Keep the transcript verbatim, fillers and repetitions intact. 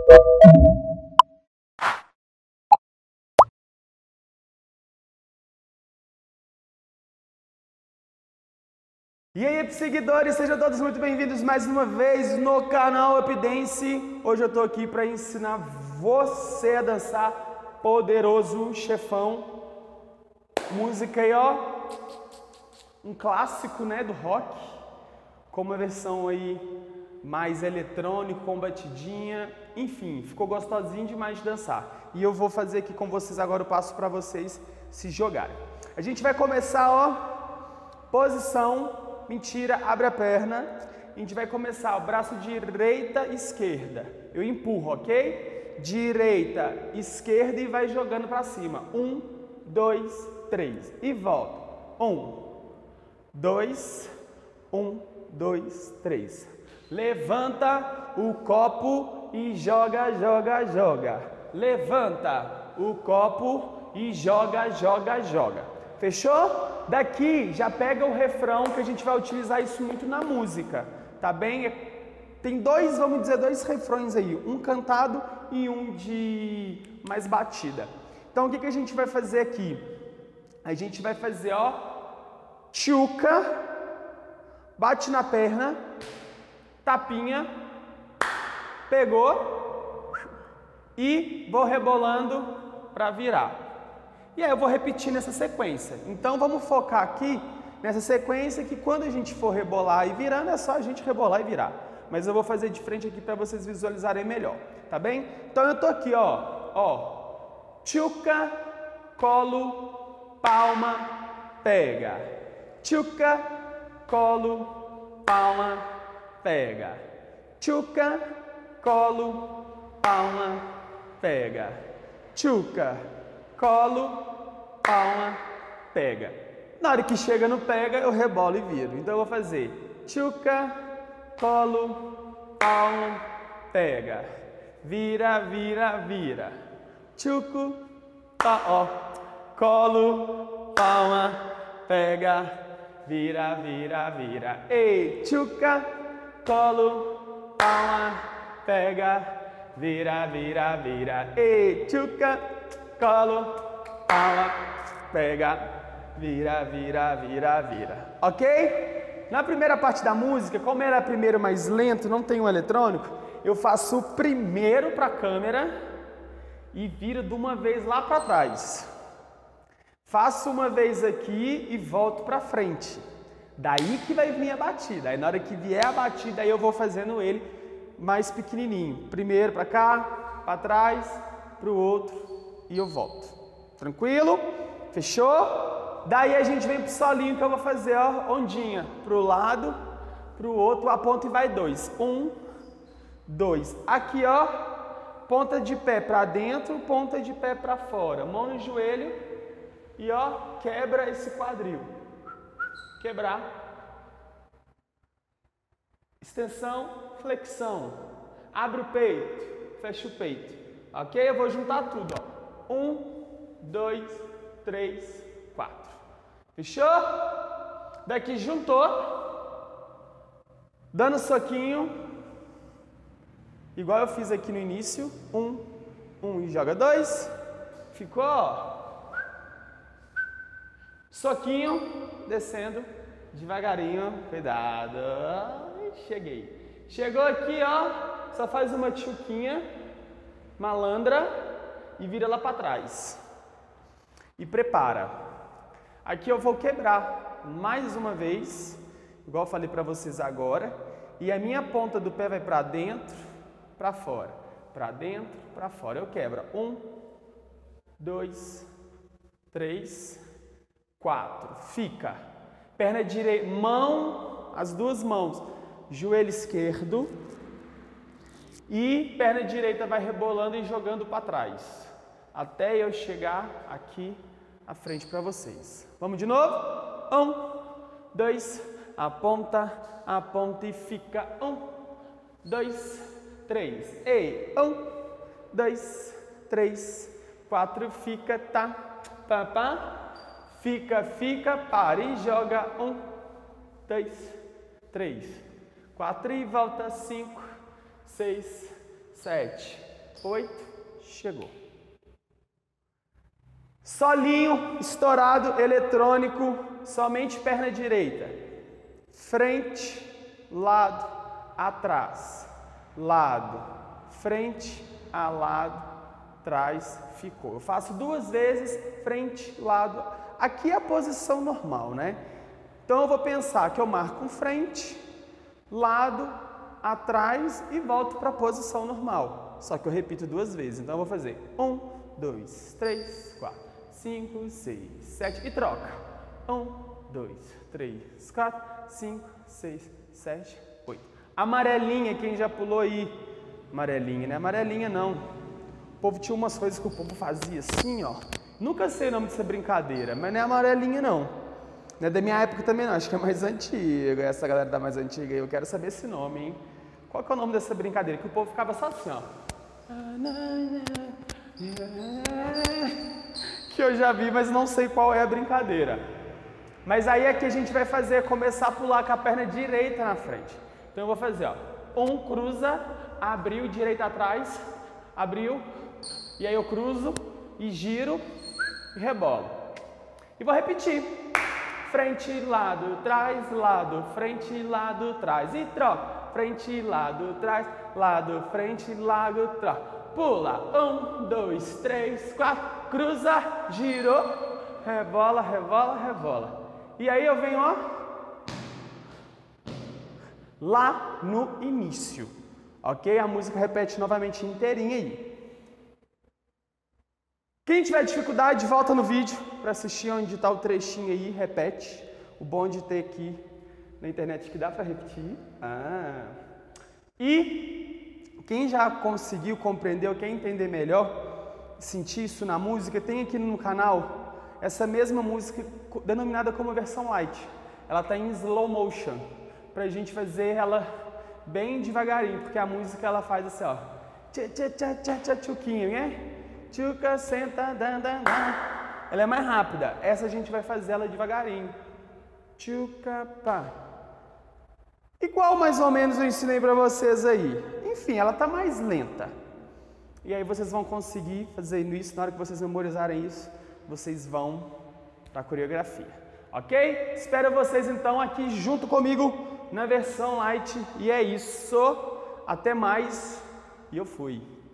E aí, seguidores, sejam todos muito bem-vindos mais uma vez no canal Updance. Hoje eu tô aqui para ensinar você a dançar Poderoso Chefão. Música aí, ó, um clássico, né, do rock, com uma versão aí mais eletrônica, com batidinha, enfim, ficou gostosinho demais de dançar. E eu vou fazer aqui com vocês agora o passo para vocês se jogarem. A gente vai começar, ó, posição... Mentira, abre a perna. A gente vai começar o braço direita, esquerda. Eu empurro, ok? Direita, esquerda e vai jogando para cima. Um, dois, três. E volta. Um, dois, um, dois, três. Levanta o copo e joga, joga, joga. Levanta o copo e joga, joga, joga. Fechou? Daqui já pega o refrão, que a gente vai utilizar isso muito na música, tá bem? Tem dois, vamos dizer, dois refrões aí, um cantado e um de mais batida. Então o que, que a gente vai fazer aqui? A gente vai fazer, ó, tchuca, bate na perna, tapinha, pegou e vou rebolando para virar. E aí eu vou repetir nessa sequência. Então vamos focar aqui nessa sequência que quando a gente for rebolar e virando, é só a gente rebolar e virar. Mas eu vou fazer de frente aqui para vocês visualizarem melhor, tá bem? Então eu tô aqui, ó, ó, tchuca, colo, palma, pega. Tchuca, colo, palma, pega. Tchuca, colo, palma, pega. Tchuca, colo, palma, pega. Na hora que chega no pega, eu rebolo e viro. Então eu vou fazer tchuca, colo, palma, pega. Vira, vira, vira. Tchuco, tá, ó. Colo, palma, pega. Vira, vira, vira. Ei, tchuca, colo, palma, pega. Vira, vira, vira. Ei, tchuca, colo, palma, pega, vira, vira, vira, vira. Ok? Na primeira parte da música, como era primeiro mais lento, não tem um eletrônico, eu faço o primeiro para a câmera e viro de uma vez lá para trás. Faço uma vez aqui e volto para frente. Daí que vai vir a batida. Aí na hora que vier a batida, aí eu vou fazendo ele mais pequenininho. Primeiro para cá, para trás, para o outro. E eu volto. Tranquilo? Fechou? Daí a gente vem pro solinho que eu vou fazer, ó, ondinha. Pro lado, pro outro, aponta e vai dois. Um, dois. Aqui, ó, ponta de pé pra dentro, ponta de pé pra fora. Mão no joelho e, ó, quebra esse quadril. Quebrar. Extensão, flexão. Abre o peito, fecha o peito. Ok? Eu vou juntar tudo, ó. Um, dois, três, quatro. Fechou? Daqui juntou. Dando soquinho. Igual eu fiz aqui no início. Um, um e joga dois. Ficou, ó. Soquinho. Descendo. Devagarinho. Cuidado. Cheguei. Chegou aqui, ó. Só faz uma tchuquinha. Malandra. E vira lá para trás. E prepara. Aqui eu vou quebrar mais uma vez, igual eu falei para vocês agora. E a minha ponta do pé vai para dentro, para fora. Para dentro, para fora. Eu quebro. Um, dois, três, quatro. Fica. Perna direita, mão, as duas mãos. Joelho esquerdo. E perna direita vai rebolando e jogando para trás. Até eu chegar aqui à frente para vocês. Vamos de novo? Um, dois, aponta, aponta e fica. Um, dois, três. Ei, um, dois, três, quatro, fica, tá, pá, pá. Fica, fica, para e joga. Um, dois, três, quatro e volta. Cinco, seis, sete, oito, chegou. Solinho, estourado, eletrônico, somente perna direita. Frente, lado, atrás, lado, frente, a lado, trás, ficou. Eu faço duas vezes, frente, lado. Aqui é a posição normal, né? Então eu vou pensar que eu marco um frente, lado, atrás e volto para a posição normal. Só que eu repito duas vezes. Então eu vou fazer um, dois, três, quatro, cinco, seis, sete e troca. um, dois, três, quatro, cinco, seis, sete, oito. Amarelinha, quem já pulou aí? Amarelinha, não é amarelinha não. O povo tinha umas coisas que o povo fazia assim, ó. Nunca sei o nome dessa brincadeira, mas não é amarelinha não. Não é da minha época também não, acho que é mais antiga. Essa galera da mais antiga aí, eu quero saber esse nome, hein? Qual que é o nome dessa brincadeira? Que o povo ficava só assim, ó. Que eu já vi, mas não sei qual é a brincadeira. Mas aí aqui a gente vai fazer, começar a pular com a perna direita na frente. Então eu vou fazer, ó. Um, cruza, abriu, direita atrás, abriu, e aí eu cruzo, e giro, e rebolo. E vou repetir. Frente, lado, trás, lado, frente, lado, trás. E troca. Frente, lado, trás, lado, frente, lado, trás. Pula. Um, dois, três, quatro. Cruza, girou, rebola, rebola, rebola. E aí eu venho, ó, lá no início. Ok? A música repete novamente inteirinha aí. Quem tiver dificuldade, volta no vídeo para assistir onde está o trechinho aí, repete. O bom de ter aqui na internet que dá para repetir. Ah. E quem já conseguiu, compreendeu, quer entender melhor, sentir isso na música, tem aqui no canal essa mesma música denominada como versão light. Ela está em slow motion, para a gente fazer ela bem devagarinho, porque a música ela faz assim, ó. Tchá, tchá, tchá, tchá, tchá, tchuquinho, né? Tchuca, senta, dan, dan, dan. Ela é mais rápida. Essa a gente vai fazer ela devagarinho. Tchuca, pá. Igual mais ou menos eu ensinei para vocês aí. Enfim, ela tá mais lenta. E aí vocês vão conseguir fazer isso. Na hora que vocês memorizarem isso, vocês vão para a coreografia. Ok? Espero vocês então aqui junto comigo na versão light. E é isso. Até mais. E eu fui.